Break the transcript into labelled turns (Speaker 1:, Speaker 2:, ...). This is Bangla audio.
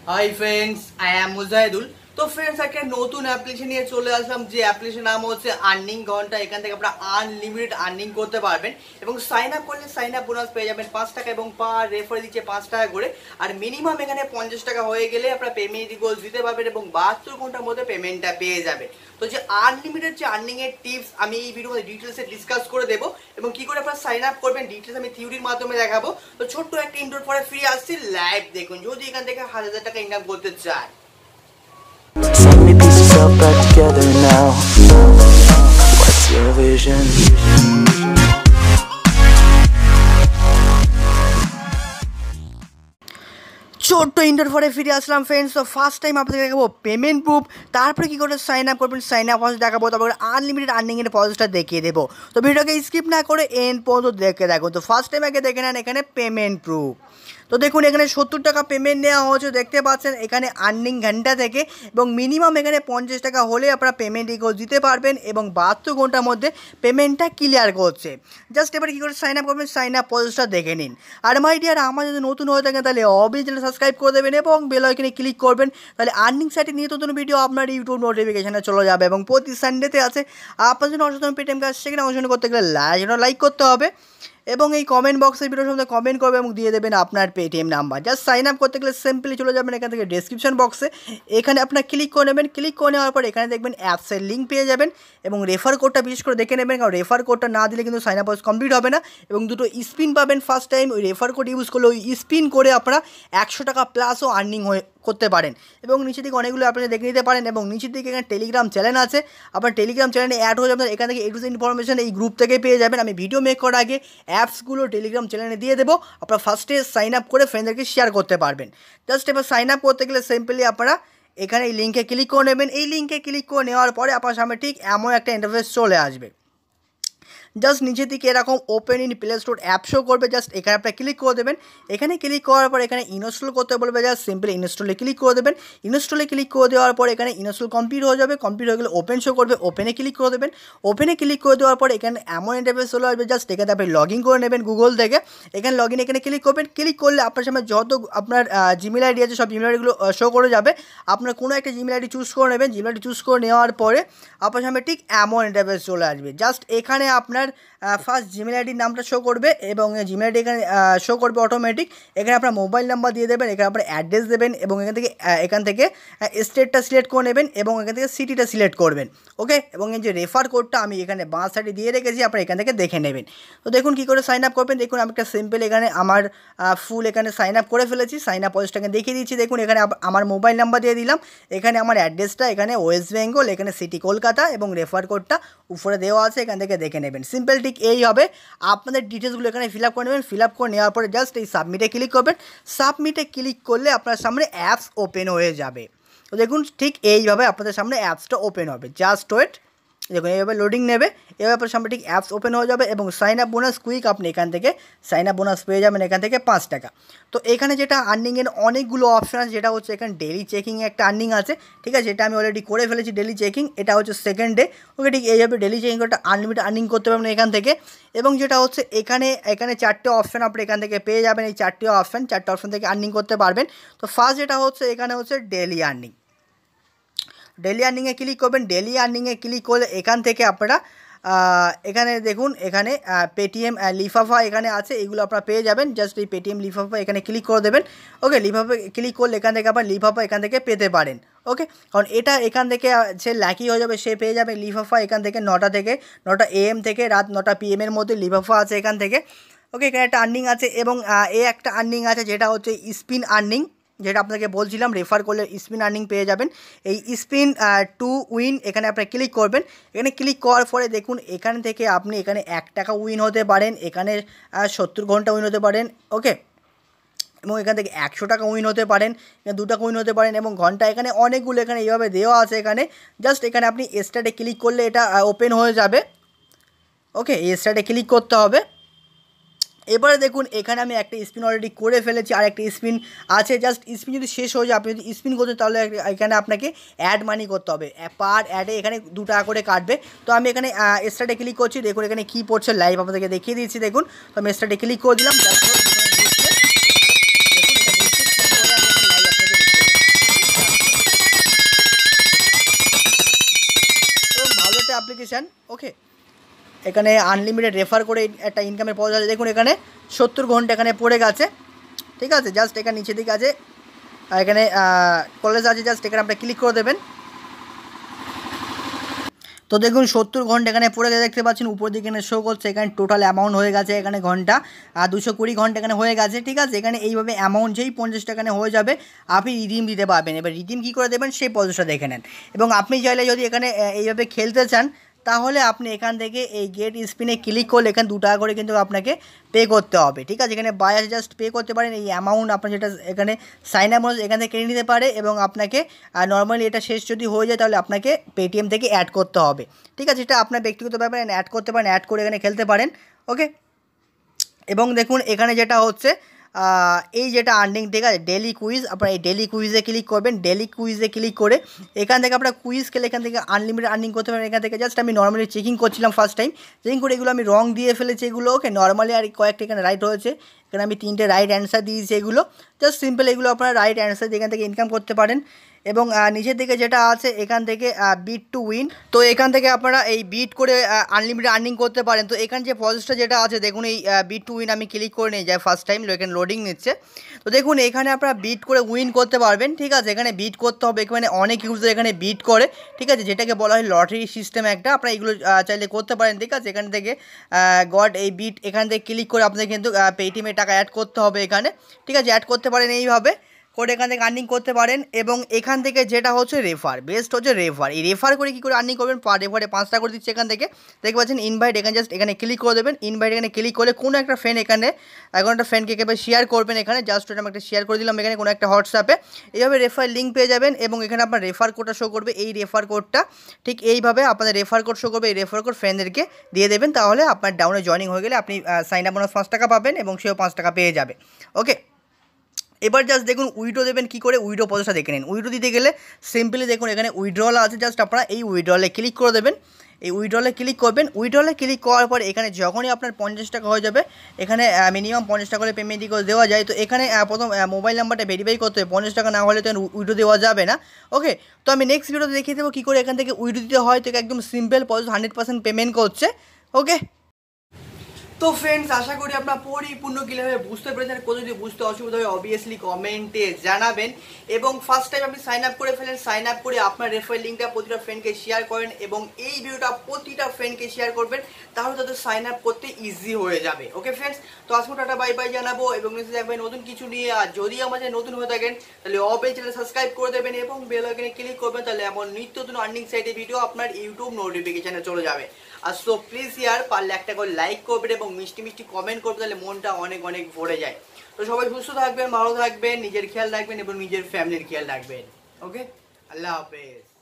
Speaker 1: High friends, I am Mujahidul. তো ফ্রেন্ডস, একটা নতুন অ্যাপ্লিকেশন নিয়ে চলে আসলাম, যে অ্যাপ্লিকেশন নাম হচ্ছে আর্নিং ঘন্টা। এখান থেকে আপনারা আনলিমিটেড আর্নিং করতে পারবেন এবং সাইন আপ করলে সাইন আপ বোনাস পেয়ে যাবেন 5 টাকা এবং পার রেফারে দিচ্ছে 5 টাকা করে। আর মিনিমাম এখানে 50 টাকা হয়ে গেলে আপনারা পেমেন্ট রিকোয়েস্ট দিতে পারবেন এবং 72 ঘন্টার মধ্যে পেমেন্টটা পেয়ে যাবেন। তো যে আনলিমিটেড যে আর্নিং এর টিপস আমি এই ভিডিওতে ডিটেলসে ডিসকাস করে দেবো এবং কি করে আপনারা সাইন আপ করবেন ডিটেলস আমি থিওরির মাধ্যমে দেখাবো। তো ছোট্ট একটা ইন্ট্রোর পরে ফ্রি আসছি, লাইভ দেখুন যদি এখান থেকে 1000 টাকা ইনকাম করতে চায়।
Speaker 2: So many pieces all back together now. What's your vision?
Speaker 1: ছোট্ট ইন্টার পরে ফিরে আসলাম ফ্রেন্ডস। তো ফার্স্ট টাইম আপনাদের দেখাবো পেমেন্ট প্রুফ, তারপরে কী করে সাইন আপ করবেন, সাইন আপ প্রসেস দেখাবো, তারপরে আনলিমিটেড আর্নিংয়ের প্রসেসটা দেখিয়ে দেবো। তো ভিডিওকে স্কিপ না করে এন্ড পর্যন্ত দেখে দেখুন। তো ফার্স্ট টাইম আগে দেখে নেন এখানে পেমেন্ট প্রুফ। তো দেখুন এখানে 70 টাকা পেমেন্ট নেওয়া হয়েছে, দেখতে পাচ্ছেন এখানে আর্নিং ঘন্টা থেকে, এবং মিনিমাম এখানে 50 টাকা হলে আপনারা পেমেন্ট রিকোয়েস্ট দিতে পারবেন এবং 72 ঘন্টার মধ্যে পেমেন্টটা ক্লিয়ার করছে। জাস্ট এবার কী করে সাইন আপ করবেন, সাইন আপ প্রসেসটা দেখে নিন। আর মাই ডিয়ার, আমার যদি নতুন হয়ে থাকেন তাহলে অবভিয়াসলি সাবস্ক্রাইব করে দেবেন এবং বেল আইকনে ক্লিক করবেন, তাহলে আর্নিং সাইটে নিয়ে নতুন ভিডিও আপনার ইউটিউব নোটিফিকেশনে চলে যাবে। এবং প্রতি সানডেতে আছে আপনার জন্য অসাধারণ পেটিএম কাজ, সেখানে অংশগ্রহণ করতে গেলে লাইক করতে হবে এবং এই কমেন্ট বক্সের ভিডিওর মধ্যে কমেন্ট করবে এবং দিয়ে দেবেন আপনার Paytm number. Just sign up করতে গেলে সিম্পলি চলে যাবেন এখান থেকে ডেসক্রিপশন বক্সে, এখানে আপনার ক্লিক করে নেবেন। ক্লিক করে নেওয়ার পর এখানে দেখবেন অ্যাপসের লিঙ্ক পেয়ে যাবেন এবং রেফার কোডটা বিশেষ করে দেখে নেবেন, কারণ রেফার কোডটা না দিলে কিন্তু সাইন আপ কমপ্লিট হবে না। এবং দুটো স্পিন পাবেন ফার্স্ট টাইম, ওই রেফার কোড ইউজ করলে ওই স্পিন করে আপনারা 100 টাকা প্লাসও আর্নিং করতে পারেন। এবং নিচের দিকে অনেকগুলো আপনারা দেখে নিতে পারেন এবং নিচের দিকে এখানে টেলিগ্রাম চ্যানেল আছে, আপনার টেলিগ্রাম চ্যানেলে অ্যাড হয়ে যাবেন। এখান থেকে এ টু জেড ইনফরমেশন এই গ্রুপ থেকে পেয়ে যাবেন। আমি ভিডিও মেক করার আগে অ্যাপসগুলো টেলিগ্রাম চ্যানেলে দিয়ে দেবো, আপনারা ফার্স্টে সাইন আপ করে ফ্রেন্ডদেরকে শেয়ার করতে পারবেন। জাস্ট এবার সাইন আপ করতে গেলে সিম্পলি আপনারা এখানে এই লিঙ্কে ক্লিক করে নেবেন। এই লিঙ্কে ক্লিক করে নেওয়ার পরে আপনার সামনে ঠিক এমন একটা ইন্টারফেস চলে আসবে। জাস্ট নিচের দিকে এরকম open in Play Store app show করবে, জাস্ট এখানে আপনারা ক্লিক করে দেবেন। এখানে ক্লিক করার পর এখানে ইনস্টল করতে বলবে, জাস্ট সিম্পলি ইনস্টলে ক্লিক করে দেবেন। ইনস্টলে ক্লিক করে দেওয়ার পর এখানে ইনস্টল কমপ্লিট হয়ে যাবে, কমপ্লিট হয়ে গেলে ওপেন শো করবে, ওপেনে ক্লিক করে দেবেন। ওপেনে ক্লিক করে দেওয়ার পর এখানে এমন ইন্টারফেস চলে আসবে, জাস্ট এখানে আপনি লগ ইন করে নেবেন গুগল থেকে। এখানে লগ ইন এখানে ক্লিক করবেন। ক্লিক করলে আপনার সামনে যত আপনার জিমেল আইডি আছে সব জিমেল আইডিগুলো শো করে যাবে। আপনার কোনো একটা জিমেল আইডি চুজ করে নেবেন। জিমেল আইডি চুজ করে নেওয়ার পরে আপনার সামনে ঠিক এমন ইন্টারফেস চলে আসবে। জাস্ট এখানে আপনার ফার্স্ট জিমেল আইডির নামটা শো করবে এবং জিমেল আইডি এখানে শো করবে অটোমেটিক। এখানে আপনার মোবাইল নাম্বার দিয়ে দেবেন, এখানে আপনার অ্যাড্রেস দেবেন এবং এখান থেকে স্টেটটা সিলেক্ট করে নেবেন এবং এখান থেকে সিটিটা সিলেক্ট করবেন। ওকে, এবং এই যে রেফার কোডটা আমি এখানে বাঁ সাইডে দিয়ে রেখেছি, আপনারা এখান থেকে দেখে নেবেন। তো দেখুন কী করে সাইন আপ করবেন। দেখুন আমি একটা সিম্পল এখানে আমার ফুল এখানে সাইন আপ করে ফেলেছি। সাইন আপ প্রসেসটাকে দেখিয়ে দিচ্ছি। দেখুন এখানে আমার মোবাইল নাম্বার দিয়ে দিলাম, এখানে আমার অ্যাড্রেসটা এখানে ওয়েস্ট বেঙ্গল, এখানে সিটি কলকাতা এবং রেফার কোডটা উপরে দেওয়া আছে, এখান থেকে দেখে নেবেন। সিম্পল ঠিক এই হবে। আপনাদের ডিটেলসগুলো এখানে ফিল আপ করে নেবেন। ফিল আপ করে নেওয়ার পরে জাস্ট এই সাবমিটে ক্লিক করবেন। সাবমিটে ক্লিক করলে আপনার সামনে অ্যাপস ওপেন হয়ে যাবে। তো দেখুন ঠিক এইভাবে আপনাদের সামনে অ্যাপসটা ওপেন হবে। জাস্ট ওয়েট, দেখুন এইভাবে লোডিং নেবে, এভাবে আপনার সামনে ঠিক অ্যাপস ওপেন হয়ে যাবে এবং সাইন আপ বোনাস কুইক আপনি এখান থেকে সাইন আপ বোনাস পেয়ে যাবেন এখান থেকে 5 টাকা। তো এখানে যেটা আর্নিংয়ের অনেকগুলো অপশান আছে, যেটা হচ্ছে এখানে ডেলি চেকিংয়ে একটা আর্নিং আছে, ঠিক আছে, এটা আমি অলরেডি করে ফেলেছি ডেলি চেকিং। এটা হচ্ছে সেকেন্ড ডে। ওকে, ঠিক এইভাবে ডেলি চেকিং করতে আনলিমিটেড আর্নিং করতে পারবেন এখান থেকে। এবং যেটা হচ্ছে এখানে 4টে অপশান আপনি এখান থেকে পেয়ে যাবেন। এই 4টে অপশান থেকে আর্নিং করতে পারবেন। তো ফার্স্ট যেটা হচ্ছে এখানে হচ্ছে ডেলি আর্নিং। ডেলি আর্নিংয়ে ক্লিক করবেন। ডেলি আর্নিংয়ে ক্লিক করলে এখান থেকে আপনারা এখানে দেখুন এখানে পেটিএম লিফাফা এখানে আছে, এগুলো আপনারা পেয়ে যাবেন। জাস্ট এই পেটিএম লিফাফা এখানে ক্লিক করে দেবেন। ওকে, লিফাফা ক্লিক করলে এখান থেকে আপনার লিফাফা এখান থেকে পেতে পারেন। ওকে, কারণ এটা এখান থেকে সে লাকি হয়ে যাবে, সে পেয়ে যাবে লিফাফা এখান থেকে 9টা AM থেকে রাত 9টা PM মধ্যে লিফাফা আছে এখান থেকে। ওকে, এখানে একটা আর্নিং আছে এবং একটা আর্নিং আছে যেটা হচ্ছে স্পিন আর্নিং, যেটা আপনাকে বলছিলাম রেফার করলে স্পিন আর্নিং পেয়ে যাবেন। এই স্পিন টু উইন এখানে আপনারা ক্লিক করবেন। এখানে ক্লিক করার পরে দেখুন এখান থেকে আপনি এখানে 1 টাকা উইন হতে পারেন, এখানে 70 ঘন্টা উইন হতে পারেন। ওকে, এবং এখান থেকে 100 টাকা উইন হতে পারেন, এখানে 2 টাকা উইন হতে পারেন এবং ঘন্টা এখানে অনেকগুলো এখানে এইভাবে দেওয়া আছে। এখানে জাস্ট এখানে আপনি স্টার্টে ক্লিক করলে এটা ওপেন হয়ে যাবে। ওকে, স্টার্টে ক্লিক করতে হবে। এবারে দেখুন এখানে আমি একটা স্পিন অলরেডি করে ফেলেছি, আর একটা স্পিন আছে। জাস্ট স্পিন যদি শেষ হয়ে যায়, আপনি যদি স্পিন করতেন তাহলে এখানে আপনাকে অ্যাড মানি করতে হবে। পার অ্যাডে এখানে 2 টাকা করে কাটবে। তো আমি এখানে স্টার্টে ক্লিক করছি। দেখুন এখানে কী পড়ছে লাইভ আপনাদেরকে দেখিয়ে দিচ্ছি। দেখুন তো আমি স্টার্টে ক্লিক করে দিলাম। জাস্ট চান। ওকে, এখানে আনলিমিটেড রেফার করে একটা ইনকামের পথ আছে। দেখুন এখানে 70 ঘন্টা এখানে পড়ে গেছে, ঠিক আছে। জাস্ট এখানে নিচের দিকে আছে, এখানে কলেজ আছে, জাস্ট এখানে আপনি ক্লিক করে দেবেন। তো দেখুন 70 ঘন্টা এখানে পড়ে গেছে, দেখতে পাচ্ছেন উপর দিকে এখানে শো করছে। এখানে টোটাল অ্যামাউন্ট হয়ে গেছে এখানে ঘন্টা 220 ঘন্টা এখানে হয়ে গেছে, ঠিক আছে। এখানে এইভাবে অ্যামাউন্ট যেই 50 টাকা এখানে হয়ে যাবে আপনি রিডিম দিতে পারবেন। এবার রিডিম কী করে দেবেন সেই প্রসেসটা দেখে নেন। এবং আপনি চাইলে যদি এখানে এইভাবে খেলতে চান তাহলে আপনি এখান থেকে এই গেট স্পিনে ক্লিক করলে এখানে 2 টাকা করে কিন্তু আপনাকে পে করতে হবে, ঠিক আছে। এখানে বাই আছে, জাস্ট পে করতে পারেন। এই অ্যামাউন্ট আপনার যেটা এখানে সাইন আপ বোনাস এখান থেকে কেটে নিতে পারে এবং আপনাকে নর্মালি এটা শেষ যদি হয়ে যায় তাহলে আপনাকে পেটিএম থেকে অ্যাড করতে হবে, ঠিক আছে। এটা আপনার ব্যক্তিগত ব্যাপারে অ্যাড করতে পারেন, অ্যাড করে এখানে খেলতে পারেন। ওকে, এবং দেখুন এখানে যেটা হচ্ছে এই যেটা আর্নিং, ঠিক আছে, ডেলি কুইজ, আপনারা এই ডেলি কুইজে ক্লিক করবেন। ডেলি কুইজে ক্লিক করে এখান থেকে আপনারা কুইজ খেলে এখান থেকে আনলিমিটেড আর্নিং করতে পারেন। এখান থেকে জাস্ট আমি নর্মালি চেকিং করছিলাম ফার্স্ট টাইম, চেকিং করে এগুলো আমি রং দিয়ে ফেলেছি এগুলো। ওকে, নর্মালি আর কয়েকটা এখানে রাইট হয়েছে, এখানে আমি 3টে রাইট অ্যান্সার দিয়েছি। এগুলো জাস্ট সিম্পল, এগুলো আপনারা রাইট অ্যান্সার দিয়ে এখান থেকে ইনকাম করতে পারেন। এবং নিচের দিকে যেটা আছে এখান থেকে বিট টু উইন, তো এখান থেকে আপনারা এই বিট করে আনলিমিটেড আর্নিং করতে পারেন। তো এখানে যে প্রসেসটা যেটা আছে দেখুন, এই বিট টু উইন আমি ক্লিক করে নিয়ে যাই ফার্স্ট টাইম, এখানে লোডিং নিচ্ছে। তো দেখুন এখানে আপনারা বিট করে উইন করতে পারবেন, ঠিক আছে। এখানে বিট করতে হবে, এখানে অনেক ইউজার এখানে বিট করে, ঠিক আছে, যেটাকে বলা হয় লটারি সিস্টেম একটা। আপনারা এগুলো চাইলে করতে পারেন, ঠিক আছে। এখান থেকে গড এই বিট এখান থেকে ক্লিক করে আপনাদের কিন্তু পেটিএমে টাকা অ্যাড করতে হবে এখানে, ঠিক আছে। অ্যাড করতে পারেন এইভাবে করে এখান থেকে আর্নিং করতে পারেন। এবং এখান থেকে যেটা হচ্ছে রেফার, বেস্ট হচ্ছে রেফার। এই রেফার করে কী করে আর্নিং করবেন, পার রেফারে 5 টাকা করে দিচ্ছে। এখান থেকে দেখতে পাচ্ছেন ইনভাইট, এখানে জাস্ট এখানে ক্লিক করে দেবেন। ইনভাইট এখানে ক্লিক করলে কোনো একটা ফ্রেন্ড এখানে এখন একটা ফ্রেন্ডকে একেবারে শেয়ার করবেন। এখানে জাস্ট আমি একটা শেয়ার করে দিলাম এখানে কোনো একটা হোয়াটসঅ্যাপে, এইভাবে রেফার লিঙ্ক পেয়ে যাবেন। এবং এখানে আপনার রেফার কোডটা শো করবে, এই রেফার কোডটা ঠিক এইভাবে আপনাদের রেফার কোড শো করবে। এই রেফার কোড ফ্রেন্ডদেরকে দিয়ে দেবেন, তাহলে আপনার ডাউনে জয়েনিং হয়ে গেলে আপনি সাইন আপ বোনাস 5 টাকা পাবেন এবং সেও 5 টাকা পেয়ে যাবে। ওকে, এবার জাস্ট দেখুন উইড্রো দেবেন কী করে, উইড্রো প্রসেসটা দেখে নিন। উইড্রো দিতে গেলে সিম্পলি দেখুন এখানে উইড্রল আছে, জাস্ট আপনারা এই উইড্রলে ক্লিক করে দেবেন। এই উইড্রলে ক্লিক করবেন। উইড্রলে ক্লিক করার পর এখানে যখনই আপনার 50 টাকা হয়ে যাবে, এখানে মিনিমাম 50 টাকা করে পেমেন্ট করে দেওয়া যায়। তো এখানে প্রথম মোবাইল নাম্বারটা ভেরিফাই করতে হবে, 50 টাকা না হলে তো উইড্রো দেওয়া যাবে না। ওকে, তো আমি নেক্সট ভিডিওতে দেখিয়ে দেবো কী করে এখান থেকে উইড্রো দিতে হয়। তো একদম সিম্পল প্রসেস, 100% পেমেন্ট করছে। ওকে, তো ফ্রেন্ডস আশা করি আপনারা পরিপূর্ণ ক্লিয়ারভাবে বুঝতে পেরেছেন। কোনো যদি বুঝতে অসুবিধা হয় অবভিয়াসলি কমেন্টে জানাবেন। এবং ফার্স্ট টাইম আপনি সাইন আপ করে ফেলেন, সাইন আপ করে আপনার রেফারেল লিঙ্কটা প্রতিটা ফ্রেন্ডকে শেয়ার করেন এবং এই ভিডিওটা প্রতিটা ফ্রেন্ডকে শেয়ার করবেন, তাহলে তাদের সাইন আপ করতে ইজি হয়ে যাবে। ওকে ফ্রেন্ডস, তো আজকে টাটা বাই বাই জানাবো এবং নিচে দেখবেন নতুন কিছু নিয়ে। আর যদি আমাদের নতুন হয়ে থাকেন তাহলে অবশ্যই চ্যানেল সাবস্ক্রাইব করে দেবেন এবং বেল আইকনে ক্লিক করবেন, তাহলে এমন নিত্য নতুন আর্নিং সাইটে ভিডিও আপনার ইউটিউব নোটিফিকেশনে চলে যাবে। আর সো প্লিজ ইয়ার পারলে একটা করে লাইক করবেন এবং মিষ্টি মিষ্টি কমেন্ট করবেন, তাহলে মনটা অনেক অনেক ভরে যায়। তো সবাই সুস্থ থাকবেন, ভালো থাকবেন, নিজের খেয়াল রাখবেন এবং নিজের ফ্যামিলির খেয়াল রাখবেন। ওকে, আল্লাহ হাফেজ।